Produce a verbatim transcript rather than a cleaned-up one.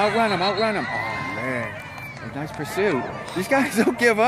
outrun him, outrun him. Oh, man. A nice pursuit. These guys don't give up.